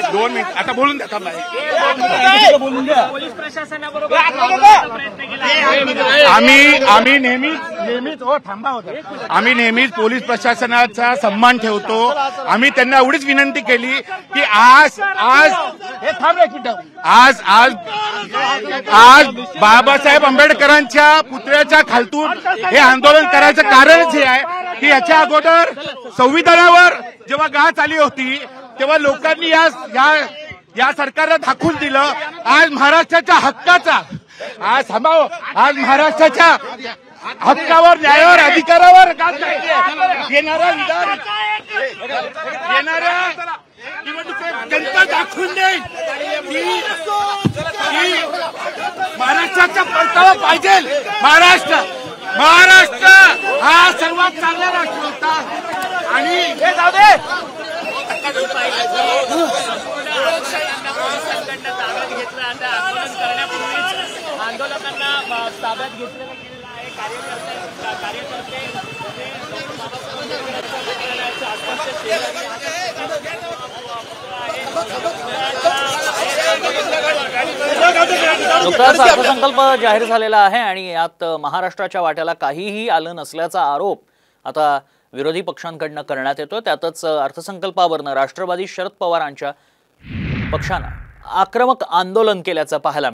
2 minute आता बोलून द्या थांबा. पोलीस प्रशासनाबरोबर आम्ही नेहमीच हो थांबा होता. आम्ही नेहमीच पोलीस प्रशासनाचा सन्मान ठेवतो. आम्ही त्यांना एवढीच विनंती केली की आज हे थांब एक मिनिट. आज बाबासाहेब आंबेडकरांच्या पुतळ्याच्या खालतून हे आंदोलन करायचं कारणच हे आहे की याच्या अगोदर संविधानावर जेव्हा गाठ आली होती तेव्हा लोकांनी या सरकारला दाखवून दिलं आज महाराष्ट्राच्या हक्काचा आज महाराष्ट्राच्या हक्कावर न्यायावर अधिकारावर येणाऱ्या जनता दाखवून देईल की महाराष्ट्राचा परतावा पाहिजे. महाराष्ट्र हा सर्वात चांगला राष्ट्र होता आणि हे जाऊ दे ताब्यात घेतलं. आता आंदोलन करण्यापूर्वीच आंदोलकांना ताब्यात घेतलेलं गेलेलं आहे. कार्यकर्ते नुकताच अर्थसंकल्प जाहीर झालेला आहे आणि यात महाराष्ट्राच्या वाट्याला काहीही आलं नसल्याचा आरोप आता विरोधी पक्षांकडून करण्यात येतो. त्यातच अर्थसंकल्पावरनं राष्ट्रवादी शरद पवारांच्या पक्षानं आक्रमक आंदोलन केल्याचं पाहायला